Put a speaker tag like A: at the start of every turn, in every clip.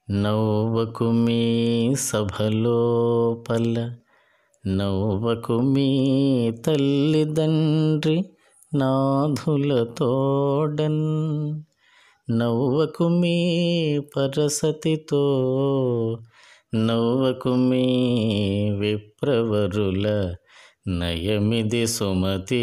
A: నవ్వకుమీ సభలోపల నవ్వకుమీ తల్లిదండ్రి నాథులతోడన్ నవ్వకుమీ పరసతితో నవ్వకుమీ విప్రవరుల నయమిది సుమతి.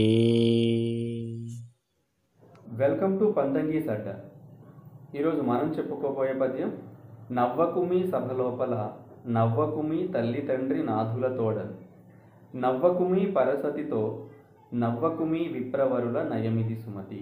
B: వెల్కమ్ టు పంతంగి సడ్డ. ఈరోజు మనం చెప్పుకోబోయే పద్యం నవ్వకుమి సభ లోపల నవ్వకుమి తల్లి తండ్రి నాథులతోడన్ నవ్వకుమి పరసతితో నవ్వకుమి విప్రవరుల నయమిది సుమతి.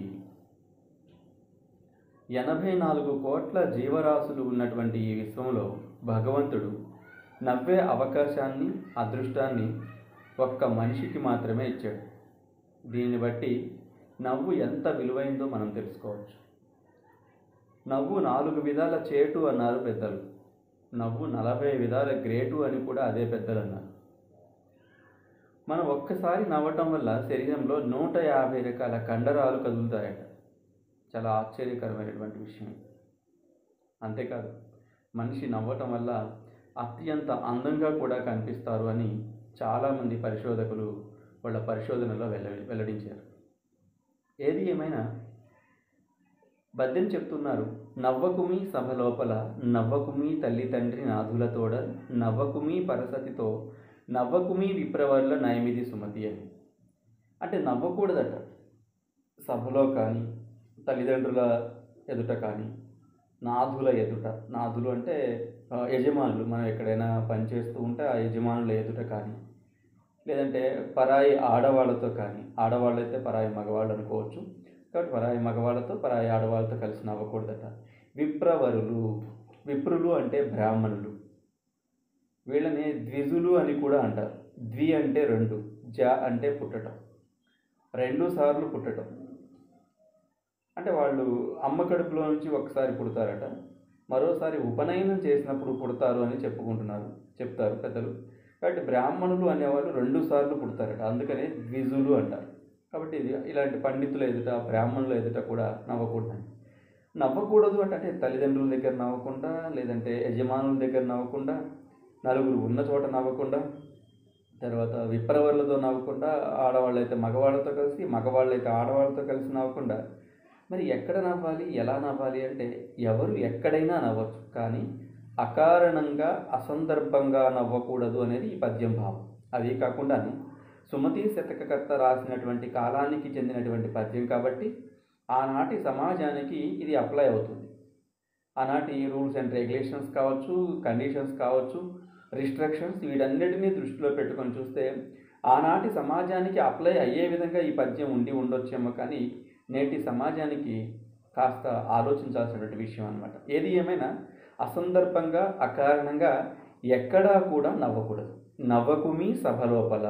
B: 84 కోట్ల జీవరాశులు ఉన్నటువంటి ఈ విశ్వంలో భగవంతుడు నవ్వే అవకాశాన్ని అదృష్టాన్ని ఒక్క మనిషికి మాత్రమే ఇచ్చాడు. దీన్ని బట్టి నవ్వు ఎంత విలువైందో మనం తెలుసుకోవచ్చు. నవ్వు 4 విధాల చేటు అన్నారు పెద్దలు. నవ్వు 40 విధాల గ్రేటు అని కూడా అదే పెద్దలు అన్నారు. మనం ఒక్కసారి నవ్వటం వల్ల శరీరంలో 150 రకాల కండరాలు కదులుతాయట. చాలా ఆశ్చర్యకరమైనటువంటి విషయం. అంతేకాదు, మనిషి నవ్వటం వల్ల అత్యంత అందంగా కూడా కనిపిస్తారు అని చాలామంది పరిశోధకులు వాళ్ళ పరిశోధనలో వెల్లడించారు. ఏది ఏమైనా పద్యం చెప్తున్నారు, నవ్వకుమి సభ లోపల నవ్వకుమి తల్లి తండ్రి నాథులతోడ నవ్వకుమి పరసతితో నవ్వకుమి విప్రవర్ల నయమిది సుమతి అని. అంటే నవ్వకూడదట సభలో కానీ, తల్లిదండ్రుల ఎదుట కానీ, నాథుల ఎదుట. నాథులు అంటే యజమానులు. మనం ఎక్కడైనా పనిచేస్తూ ఉంటే ఆ యజమానుల ఎదుట కానీ, లేదంటే పరాయి ఆడవాళ్ళతో కానీ. ఆడవాళ్ళైతే పరాయి మగవాళ్ళు అనుకోవచ్చు. కాబట్టి పరాయి మగవాళ్ళతో పరాయి ఆడవాళ్ళతో కలిసి నవ్వకూడదట. విప్రవరులు, విప్రులు అంటే బ్రాహ్మణులు. వీళ్ళని ద్విజులు అని కూడా అంటారు. ద్వి అంటే 2, జ అంటే పుట్టడం, 2 సార్లు పుట్టడం. అంటే వాళ్ళు అమ్మ కడుపులో నుంచి ఒకసారి పుడతారట, మరోసారి ఉపనయనం చేసినప్పుడు పుడతారు అని చెప్తారు పెద్దలు. కాబట్టి బ్రాహ్మణులు అనేవాళ్ళు 2 సార్లు పుడతారట, అందుకనే ద్విజులు అంటారు. కాబట్టి ఇలాంటి పండితుల ఎదుట, బ్రాహ్మణుల ఎదుట కూడా నవ్వకూడదని. నవ్వకూడదు అంటే తల్లిదండ్రుల దగ్గర నవ్వకుండా, లేదంటే యజమానుల దగ్గర నవ్వకుండా, నలుగురు ఉన్న చోట నవ్వకుండా, తర్వాత విప్రవర్లతో నవ్వకుండా, ఆడవాళ్ళైతే మగవాళ్ళతో కలిసి, మగవాళ్ళైతే ఆడవాళ్ళతో కలిసి నవ్వకుండా. మరి ఎక్కడ నవ్వాలి, ఎలా నవ్వాలి అంటే ఎవరు ఎక్కడైనా నవ్వచ్చు, కానీ అకారణంగా అసందర్భంగా నవ్వకూడదు అనేది ఈ పద్యం భావం. అదే కాకుండాను సుమతి శతకకర్త రాసినటువంటి కాలానికి చెందినటువంటి పద్యం కాబట్టి ఆనాటి సమాజానికి ఇది అప్లై అవుతుంది. ఆనాటి రూల్స్ అండ్ రెగ్యులేషన్స్ కావచ్చు, కండిషన్స్ కావచ్చు, రిస్ట్రిక్షన్స్, వీటన్నిటినీ దృష్టిలో పెట్టుకొని చూస్తే ఆనాటి సమాజానికి అప్లై అయ్యే విధంగా ఈ పద్యం ఉండొచ్చేమో, కానీ నేటి సమాజానికి కాస్త ఆలోచించాల్సినటువంటి విషయం అన్నమాట. ఏది ఏమైనా అసందర్భంగా, అకారణంగా ఎక్కడా కూడా నవ్వకూడదు. నవ్వకుమి సభ లోపల,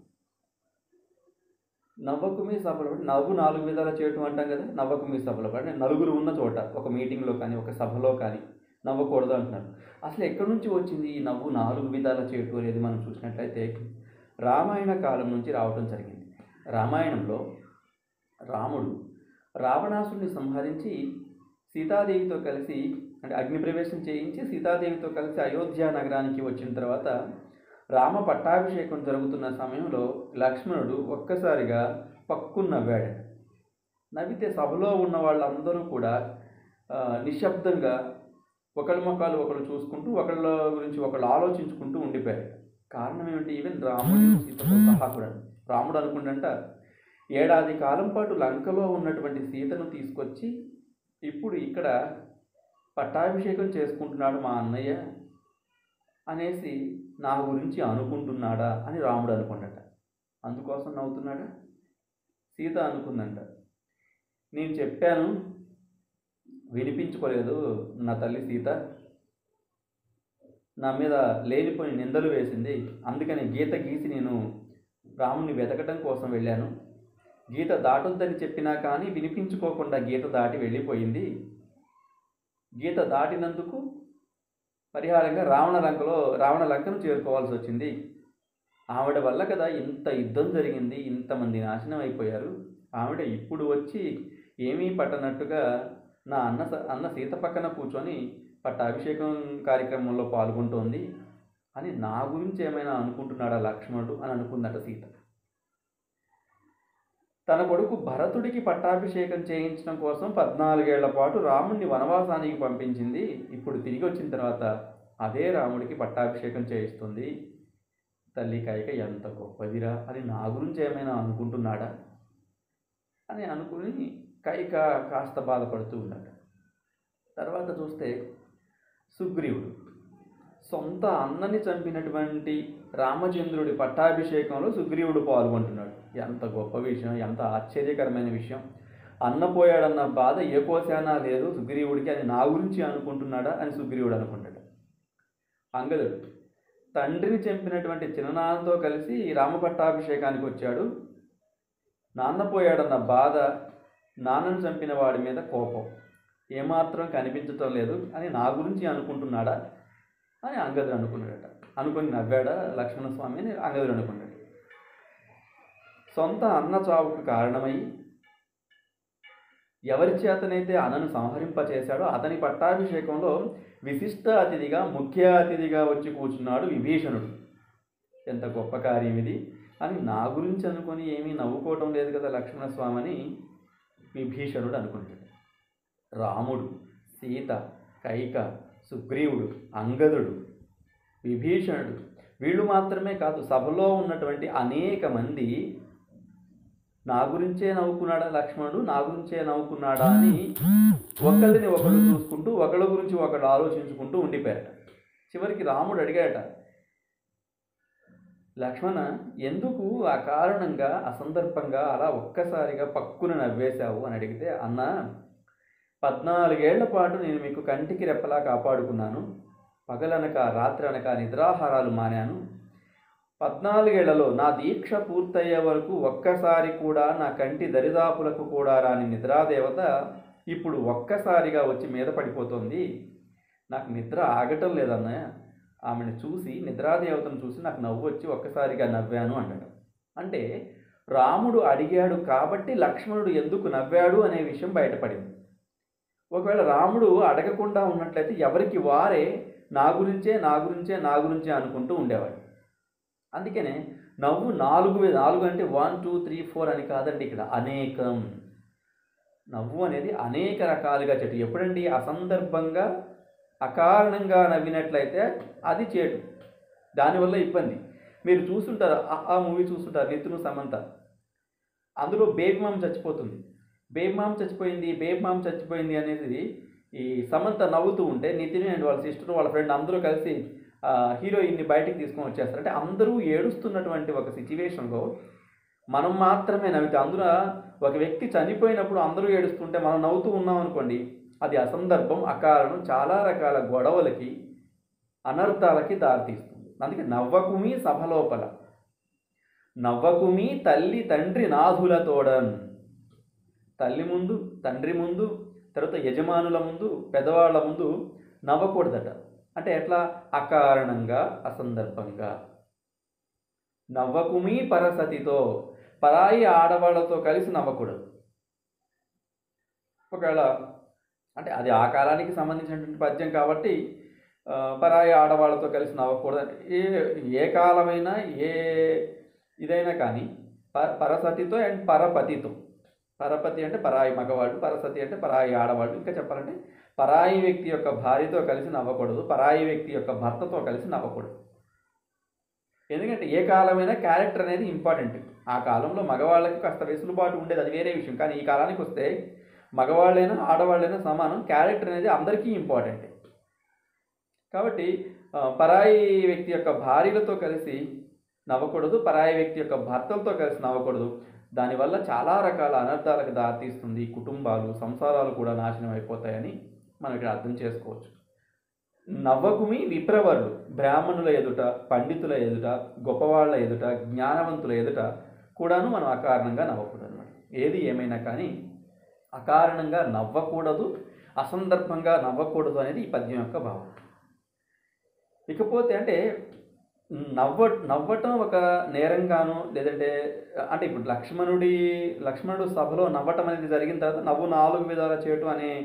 B: నవ్వకుమి సభలో నవ్వు 4 విధాల చేయటం అంటాం కదా. నవ్వకుమి సభలో అంటే నలుగురు ఉన్న చోట, ఒక మీటింగ్లో కానీ, ఒక సభలో కానీ నవ్వకూడదు అంటున్నారు. అసలు ఎక్కడి నుంచి వచ్చింది ఈ నవ్వు 4 విధాల చేయటం అనేది మనం చూసినట్లయితే రామాయణ కాలం నుంచి రావటం జరిగింది. రామాయణంలో రాముడు రావణాసుడిని సంహరించి సీతాదేవితో కలిసి, అంటే అగ్నిప్రవేశం చేయించి సీతాదేవితో కలిసి అయోధ్య నగరానికి వచ్చిన తర్వాత రామ పట్టాభిషేకం జరుగుతున్న సమయంలో లక్ష్మణుడు ఒక్కసారిగా పక్కున నవ్వాడు. నవ్వితే సభలో ఉన్న వాళ్ళందరూ కూడా నిశ్శబ్దంగా ఒకళ్ళ ముఖాలు ఒకళ్ళు చూసుకుంటూ, ఒకళ్ళ గురించి ఒకళ్ళు ఆలోచించుకుంటూ ఉండిపోయారు. కారణం ఏమిటి? ఈవెన్ రాముడు సీతతో సహా కూడా. రాముడు అనుకుంటంట, 7 ఏడాది కాలం పాటు లంకలో ఉన్నటువంటి సీతను తీసుకొచ్చి ఇప్పుడు ఇక్కడ పట్టాభిషేకం చేసుకుంటున్నాడు మా అన్నయ్య అనేసి నా గురించి అనుకుంటున్నాడా అని రాముడు అనుకుంటాట. అందుకోసం నవ్వుతున్నాడా? సీత అనుకుందంట, నేను చెప్పాను వినిపించుకోలేదు నా తల్లి సీత, నా మీద లేనిపోయిన నిందలు వేసింది. అందుకని గీత గీసి నేను రాముని వెతకటం కోసం వెళ్ళాను. గీత దాటొద్దని చెప్పినా కానీ వినిపించుకోకుండా గీత దాటి వెళ్ళిపోయింది. గీత దాటినందుకు పరిహారంగా రావణ లంకను చేరుకోవాల్సి వచ్చింది. ఆవిడ వల్ల కదా ఇంత యుద్ధం జరిగింది, ఇంతమంది నాశనం అయిపోయారు. ఆవిడ ఇప్పుడు వచ్చి ఏమీ పట్టనట్టుగా నా అన్న సీత పక్కన కూర్చొని పట్టాభిషేకం కార్యక్రమంలో పాల్గొంటోంది అని నా గురించి ఏమైనా అనుకుంటున్నాడా లక్ష్మణుడు అని అనుకుందట సీత. తన కొడుకు భరతుడికి పట్టాభిషేకం చేయించడం కోసం 14 ఏళ్ల పాటు రాముణ్ణి వనవాసానికి పంపించింది. ఇప్పుడు తిరిగి వచ్చిన తర్వాత అదే రాముడికి పట్టాభిషేకం చేయిస్తుంది. తల్లి కైక ఎంత గొప్పదిరా అని నా గురించి ఏమైనా అనుకుంటున్నాడా అని అనుకుని కైక కాస్త బాధపడుతూ ఉన్నాడు. తర్వాత చూస్తే సుగ్రీవుడు సొంత అన్నని చంపినటువంటి రామచంద్రుడి పట్టాభిషేకంలో సుగ్రీవుడు పాల్గొంటున్నాడు. ఎంత గొప్ప విషయం, ఎంత ఆశ్చర్యకరమైన విషయం. అన్న పోయాడన్న బాధ ఏ కోశానా లేదు సుగ్రీవుడికి అని నా గురించి అనుకుంటున్నాడా అని సుగ్రీవుడు అనుకుంటాడు. అంగదుడు తండ్రిని చంపినటువంటి చిన్ననాన్నతో కలిసి రామ పట్టాభిషేకానికి వచ్చాడు. నాన్న పోయాడన్న బాధ, నాన్నను చంపిన వాడి మీద కోపం ఏమాత్రం కనిపించటం లేదు అని నా గురించి అనుకుంటున్నాడా అని అంగదుడు అనుకున్నాడట. అనుకుని నవ్వాడా లక్ష్మణస్వామి అని అంగదుడు అనుకున్నాడు. సొంత అన్న చావుకు కారణమై ఎవరి చేతనైతే అన్నను సంహరింపచేశాడో అతని పట్టాభిషేకంలో విశిష్ట అతిథిగా, ముఖ్య అతిథిగా వచ్చి కూర్చున్నాడు విభీషణుడు. ఎంత గొప్ప కార్యం ఇది అని నా గురించి అనుకొని ఏమీ నవ్వుకోవటం లేదు కదా లక్ష్మణస్వామి అని విభీషణుడు అనుకుంటాడు. రాముడు, సీత, కైక, సుగ్రీవుడు, అంగదుడు, విభీషణుడు వీళ్ళు మాత్రమే కాదు, సభలో ఉన్నటువంటి అనేక మంది నా గురించే నవ్వుకున్నాడా లక్ష్మణుడు, నా గురించే నవ్వుకున్నాడా అని ఒకళ్ళని ఒకళ్ళు చూసుకుంటూ ఒకళ్ళ గురించి ఒకళ్ళు ఆలోచించుకుంటూ ఉండిపోయారట. చివరికి రాముడు అడిగాడట, లక్ష్మణ ఎందుకు అకారణంగా అసందర్భంగా అలా ఒక్కసారిగా పక్కున నవ్వేశావు అని అడిగితే, అన్న 14 ఏళ్ల పాటు నేను మీకు కంటికి రెప్పలా కాపాడుకున్నాను. పగలనక రాత్రి అనక నిద్రాహారాలు మానాను. 14 ఏళ్లలో నా దీక్ష పూర్తయ్యే వరకు ఒక్కసారి కూడా నా కంటి దరిదాపులకు కూడా రాని నిద్రాదేవత ఇప్పుడు ఒక్కసారిగా వచ్చి మీద పడిపోతుంది. నాకు నిద్ర ఆగటం లేదన్నయ్య. ఆమెను చూసి, నిద్రాదేవతను చూసి నాకు నవ్వు వచ్చి ఒక్కసారిగా నవ్వాను అన్నాడు. అంటే రాముడు అడిగాడు కాబట్టి లక్ష్మణుడు ఎందుకు నవ్వాడు అనే విషయం బయటపడింది. ఒకవేళ రాముడు అడగకుండా ఉన్నట్లయితే ఎవరికి వారే నా గురించే నా గురించే నా గురించే అనుకుంటూ ఉండేవాడు. అందుకనే నవ్వు 4 అంటే 1 2 3 4 అని కాదండి, ఇక్కడ అనేకం. నవ్వు అనేది అనేక రకాలుగా చెట్టు. ఎప్పుడండి అసందర్భంగా అకారణంగా నవ్వినట్లయితే అది చేటు, దానివల్ల ఇబ్బంది. మీరు చూస్తుంటారు, ఆ మూవీ చూస్తుంటారు, నితిన్ సమంత. అందులో బేబీ మామ్ చచ్చిపోతుంది. బేబీ మామ్ చచ్చిపోయింది అనేది ఈ సమంత నవ్వుతూ ఉంటే నితిన్ అండ్ వాళ్ళ సిస్టర్, వాళ్ళ ఫ్రెండ్ అందరూ కలిసి హీరోయిన్ని బయటికి తీసుకొని వచ్చేస్తారు. అంటే అందరూ ఏడుస్తున్నటువంటి ఒక సిచ్యువేషన్లో మనం మాత్రమే నవ్వితే, అందులో ఒక వ్యక్తి చనిపోయినప్పుడు అందరూ ఏడుస్తుంటే మనం నవ్వుతూ ఉన్నాం అనుకోండి, అది అసందర్భం, అకారణం, చాలా రకాల గొడవలకి, అనర్థాలకి దారితీస్తుంది. అందుకే నవ్వకుమి సభ లోపల, నవ్వకుమి తల్లి తండ్రి నాథులతోడన్. తల్లి ముందు, తండ్రి ముందు, తర్వాత యజమానుల ముందు, పెద్దవాళ్ళ ముందు నవ్వకూడదట. అంటే ఎట్లా? అకారణంగా, అసందర్భంగా. నవ్వకుమి పరసతితో, పరాయి ఆడవాళ్లతో కలిసి నవ్వకూడదు. ఒకవేళ అంటే అది ఆ కాలానికి సంబంధించినటువంటి పద్యం కాబట్టి పరాయి ఆడవాళ్ళతో కలిసి నవ్వకూడదు. ఏ కాలమైనా ఏ ఇదైనా కానీ పరసతితో అండ్ పరపతితో. పరపతి అంటే పరాయి మగవాళ్ళు, పరసతి అంటే పరాయి ఆడవాళ్ళు. ఇంకా చెప్పాలంటే పరాయి వ్యక్తి యొక్క భార్యతో కలిసి నవ్వకూడదు, పరాయి వ్యక్తి యొక్క భర్తతో కలిసి నవ్వకూడదు. ఎందుకంటే ఏ కాలమైనా క్యారెక్టర్ అనేది ఇంపార్టెంట్. ఆ కాలంలో మగవాళ్ళకి కాస్త వెసులుబాటు ఉండేది, అది వేరే విషయం. కానీ ఈ కాలానికి వస్తే మగవాళ్ళైనా ఆడవాళ్ళైనా సమానం, క్యారెక్టర్ అనేది అందరికీ ఇంపార్టెంట్. కాబట్టి పరాయి వ్యక్తి యొక్క భార్యలతో కలిసి నవ్వకూడదు, పరాయి వ్యక్తి యొక్క భర్తలతో కలిసి నవ్వకూడదు. దానివల్ల చాలా రకాల అనర్థాలకు దారితీస్తుంది. కుటుంబాలు, సంసారాలు కూడా నాశనం అయిపోతాయని మనం ఇక్కడ అర్థం చేసుకోవచ్చు. నవ్వకుమి విప్రవరులు, బ్రాహ్మణుల ఎదుట, పండితుల ఎదుట, గొప్పవాళ్ల ఎదుట, జ్ఞానవంతుల ఎదుట కూడాను మనం అకారణంగా నవ్వకూడదు అనమాట. ఏది ఏమైనా కానీ అకారణంగా నవ్వకూడదు, అసందర్భంగా నవ్వకూడదు అనేది ఈ పద్యం యొక్క భావం. ఇకపోతే అంటే నవ్వటం ఒక నేరంగాను, లేదంటే అంటే ఇప్పుడు లక్ష్మణుడు సభలో నవ్వటం అనేది జరిగిన తర్వాత నవ్వు 4 విధాల చేయటం అనే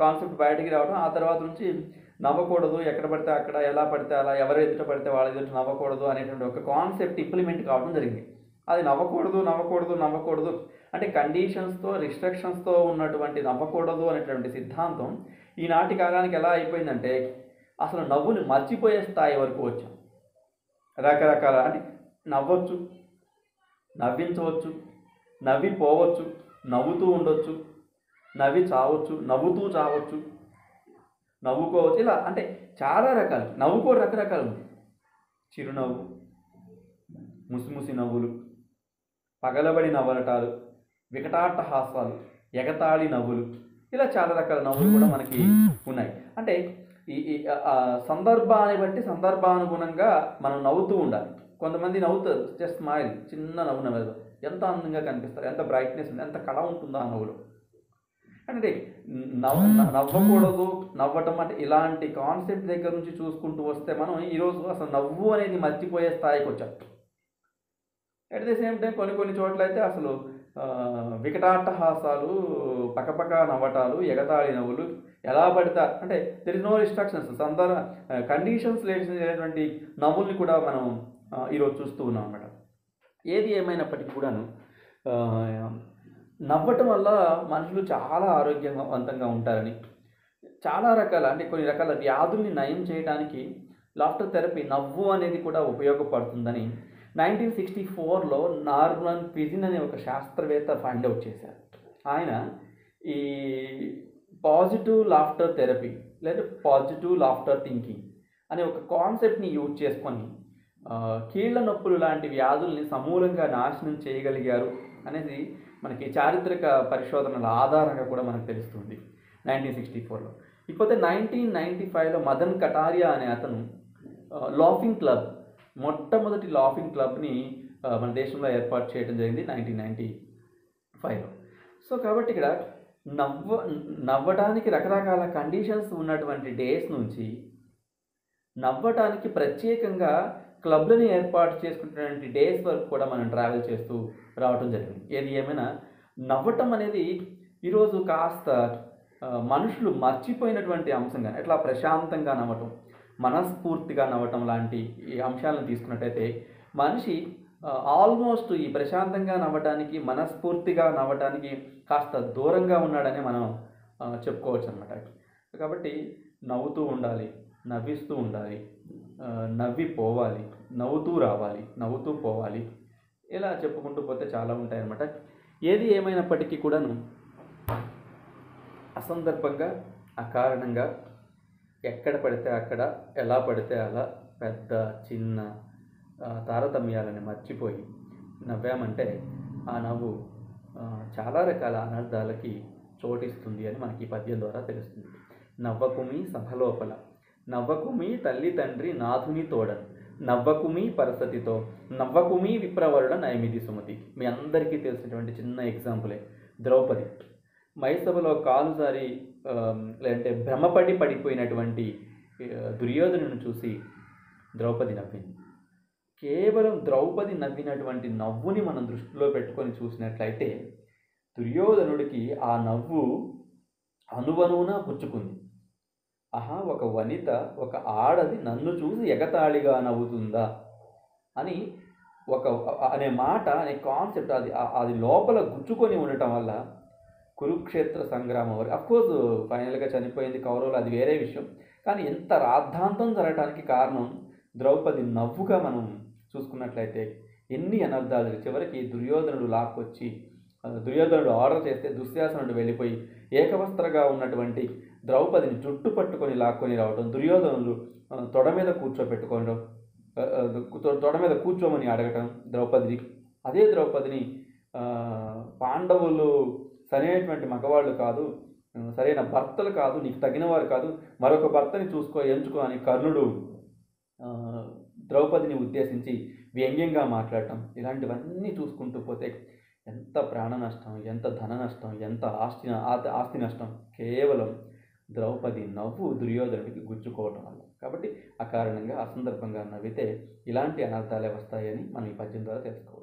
B: కాన్సెప్ట్ బయటికి రావడం, ఆ తర్వాత నుంచి నవ్వకూడదు, ఎక్కడ పడితే అక్కడ, ఎలా పడితే అలా, ఎవరు ఎదుట పడితే వాళ్ళ ఎదుట నవ్వకూడదు అనేటువంటి ఒక కాన్సెప్ట్ ఇంప్లిమెంట్ కావడం జరిగింది. అది నవ్వకూడదు నవ్వకూడదు నవ్వకూడదు అంటే కండిషన్స్తో, రిస్ట్రిక్షన్స్తో ఉన్నటువంటి నవ్వకూడదు అనేటువంటి సిద్ధాంతం ఈనాటి కాలానికి ఎలా అయిపోయిందంటే అసలు నవ్వుని మర్చిపోయే స్థాయి వరకు వచ్చాం. రకరకాల అంటే నవ్వచ్చు, నవ్వించవచ్చు, నవ్విపోవచ్చు, నవ్వుతూ ఉండొచ్చు, నవ్వి చావచ్చు, నవ్వుతూ చావచ్చు, నవ్వుకోవచ్చు, ఇలా అంటే చాలా రకాలు. నవ్వు కూడా రకరకాలు ఉంది. చిరునవ్వు, ముసిముసి నవ్వులు, పగలబడి నవ్వలటాలు, వికటాట్టహాసాలు, ఎగతాళి నవ్వులు, ఇలా చాలా రకాల నవ్వులు కూడా మనకి ఉన్నాయి. అంటే ఈ సందర్భాన్ని బట్టి సందర్భానుగుణంగా మనం నవ్వుతూ ఉండాలి. కొంతమంది నవ్వుతారు, జస్ట్ స్మైల్, చిన్న నవ్వు నవ్వుతారు, ఎంత అందంగా కనిపిస్తారు, ఎంత బ్రైట్నెస్ ఉంది, ఎంత కళ ఉంటుందో ఆ నవ్వులో. అంటే నవ్వకూడదు, నవ్వటం అంటే ఇలాంటి కాన్సెప్ట్ దగ్గర నుంచి చూసుకుంటూ వస్తే మనం ఈరోజు అసలు నవ్వు అనేది మర్చిపోయే స్థాయికి వచ్చాం. అట్ ది సేమ్ టైం కొన్ని చోట్ల అయితే అసలు వికటాట్టహాసాలు, పకపక నవ్వటాలు, ఎగతాళి నవ్వులు, ఎలా పడితే అంటే there is no restrictions, conditions లేనటువంటి నవ్వుల్ని కూడా మనం ఈరోజు చూస్తూ ఉన్నాం అన్నమాట. ఏది ఏమైనప్పటికీ కూడాను నవ్వటం వల్ల మనుషులు చాలా ఆరోగ్యవంతంగా ఉంటారని, చాలా రకాల అంటే కొన్ని రకాల వ్యాధుల్ని నయం చేయడానికి లాఫ్టర్ థెరపీ, నవ్వు అనేది కూడా ఉపయోగపడుతుందని 1964లో నార్మన్ క్విజిన్ అనే ఒక శాస్త్రవేత్త ఫైండ్ అవుట్ చేశారు. ఆయన ఈ పాజిటివ్ లాఫ్టర్ థెరపీ లేదా పాజిటివ్ లాఫ్టర్ థింకింగ్ అనే ఒక కాన్సెప్ట్ని యూజ్ చేసుకొని కీళ్ల నొప్పులు లాంటి వ్యాధుల్ని సమూలంగా నాశనం చేయగలిగారు అనేది మనకి చారిత్రక పరిశోధనల ఆధారంగా కూడా మనకు తెలుస్తుంది 1964లో. ఇకపోతే 1995లో మదన్ కటారియా అనే అతను లాఫింగ్ క్లబ్, మొట్టమొదటి లాఫింగ్ క్లబ్ని మన దేశంలో ఏర్పాటు చేయడం జరిగింది 1995లో. సో కాబట్టి ఇక్కడ నవ్వడానికి రకరకాల కండిషన్స్ ఉన్నటువంటి డేస్ నుంచి నవ్వటానికి ప్రత్యేకంగా క్లబ్లని ఏర్పాటు చేసుకున్నటువంటి డేస్ వరకు కూడా మనం ట్రావెల్ చేస్తూ రావటం జరిగింది. ఏది ఏమైనా నవ్వటం అనేది ఈరోజు కాస్త మనుషులు మర్చిపోయినటువంటి అంశంగా, ఎట్లా ప్రశాంతంగా నవ్వటం, మనస్ఫూర్తిగా నవ్వటం లాంటి ఈ అంశాలను తీసుకున్నట్టయితే మనిషి ఆల్మోస్ట్ ఈ ప్రశాంతంగా నవ్వటానికి, మనస్ఫూర్తిగా నవ్వటానికి కాస్త దూరంగా ఉన్నాడని మనం చెప్పుకోవచ్చు అన్నమాట. కాబట్టి నవ్వుతూ ఉండాలి, నవ్విస్తూ ఉండాలి, నవ్విపోవాలి, నవ్వుతూ రావాలి, నవ్వుతూ పోవాలి, ఇలా చెప్పుకుంటూ పోతే చాలా ఉంటాయి అన్నమాట. ఏది ఏమైనప్పటికీ కూడాను అసందర్భంగా, అకారణంగా, ఎక్కడ పడితే అక్కడ, ఎలా పడితే అలా, పెద్ద చిన్న తారతమ్యాలని మర్చిపోయి నవ్వామంటే ఆ నవ్వు చాలా రకాల అనర్థాలకి చోటిస్తుంది అని మనకి ఈ పద్యం ద్వారా తెలుస్తుంది. నవ్వకుమి సభలోపల, నవ్వకుమి తల్లి తండ్రి నాథుని తోడన్, నవ్వకుమి పరసతితో, నవ్వకుమి విప్రవరుడ నైమిది సుమతి. మీ అందరికీ తెలిసినటువంటి చిన్న ఎగ్జాంపులే ద్రౌపది. మైసభలో కాలు జారి లేదంటే భ్రమపడి పడిపోయినటువంటి దుర్యోధనుని చూసి ద్రౌపది నవ్వింది. కేవలం ద్రౌపది నవ్వినటువంటి నవ్వుని మనం దృష్టిలో పెట్టుకొని చూసినట్లయితే దుర్యోధనుడికి ఆ నవ్వు అనువనువునా పుచ్చుకుంది. ఆహా, ఒక వనిత, ఒక ఆడది నన్ను చూసి ఎగతాళిగా నవ్వుతుందా అని అనే మాట, అనే కాన్సెప్ట్ అది లోపల గుచ్చుకొని ఉండటం వల్ల కురుక్షేత్ర సంగ్రామం వరకు, అఫ్కోర్స్ ఫైనల్గా చనిపోయింది కౌరవులు, అది వేరే విషయం. కానీ ఎంత రాద్ధాంతం జరగడానికి కారణం ద్రౌపది నవ్వుగా మనం చూసుకున్నట్లయితే ఎన్ని అనర్థాలు. చివరికి దుర్యోధనుడు లాక్కొచ్చి, దుర్యోధనుడు ఆర్డర్ చేస్తే దుశ్శాసనుడు వెళ్ళిపోయి ఏకవస్త్రగా ఉన్నటువంటి ద్రౌపదిని జుట్టు పట్టుకొని లాక్కొని రావడం, దుర్యోధనుడు తొడ మీద కూర్చోబెట్టుకోవడం, తొడ మీద కూర్చోమని అడగటం ద్రౌపదిని. అదే ద్రౌపదిని పాండవులు సరైనటువంటి మగవాళ్ళు కాదు, సరైన భర్తలు కాదు, నీకు తగినవారు కాదు, మరొక భర్తని ఎంచుకో అని కర్ణుడు ద్రౌపదిని ఉద్దేశించి వ్యంగ్యంగా మాట్లాడటం, ఇలాంటివన్నీ చూసుకుంటూ పోతే ఎంత ప్రాణ నష్టం, ఎంత ధన నష్టం, ఎంత ఆస్తి నష్టం కేవలం ద్రౌపది నవ్వు దుర్యోధనుడికి గుచ్చుకోవటం వల్ల. కాబట్టి అకారణంగా, అసందర్భంగా నవ్వితే ఇలాంటి అనర్థాలే వస్తాయని మనం ఈ పద్యం ద్వారా తెలుసుకోవచ్చు.